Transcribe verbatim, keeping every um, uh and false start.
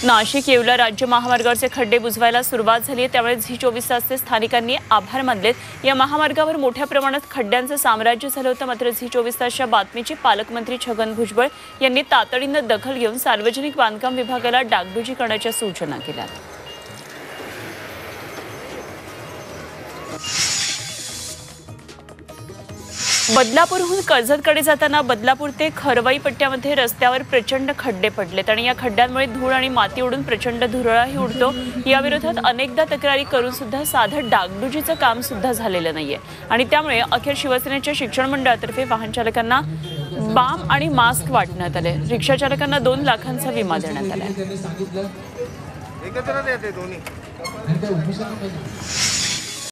नाशिक येवला राज्य महामार्गावरचे खड्डे बुजवायला सुरुवात झाली आहे, त्यामुळे झी चोवीस तासचे स्थानिकांनी आभार मानलेत। या महामार्गावर मोठ्या प्रमाणात खड्ड्यांचं साम्राज्य झालं होतं, मात्र झी चोवीस तासच्या बातमीची पालकमंत्री छगन भुजबळ यांनी तातडीनं दखल घेऊन सार्वजनिक बांधकाम विभागाला डागडुजी करण्याच्या सूचना केल्या। बदलापूरहून कर्जतकडे जाताना बदलापूर ते खरवाई पट्ट्यामध्ये रस्त्यावर प्रचंड खड्डे पडलेत आणि या खड्ड्यांमुळे धूळ आणि माती उडून प्रचंड धुरळाही उडतो। या विरोधात अनेकदा तक्रारी करून सुद्धा साधं डागडुजीचं काम सुद्धा झालेलं नाहीये आणि त्यामुळे अखेर शिवसेनेच्या शिक्षण मंडळातर्फे वाहन चालकांना बाम आणि मास्क वाटण्यात आले। रिक्षा चालकांना दोन लाखांचा विमा देण्यात आला।